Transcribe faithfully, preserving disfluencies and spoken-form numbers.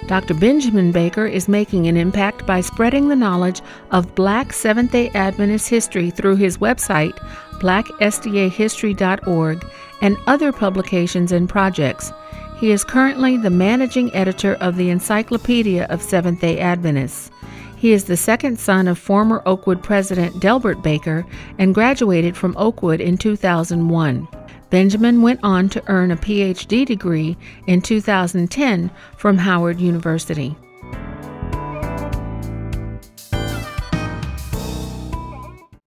Doctor Benjamin Baker is making an impact by spreading the knowledge of Black Seventh-day Adventist history through his website, black s d a history dot org, and other publications and projects. He is currently the managing editor of the Encyclopedia of Seventh-day Adventists. He is the second son of former Oakwood president Delbert Baker and graduated from Oakwood in two thousand one. Benjamin went on to earn a P H D degree in two thousand ten from Howard University.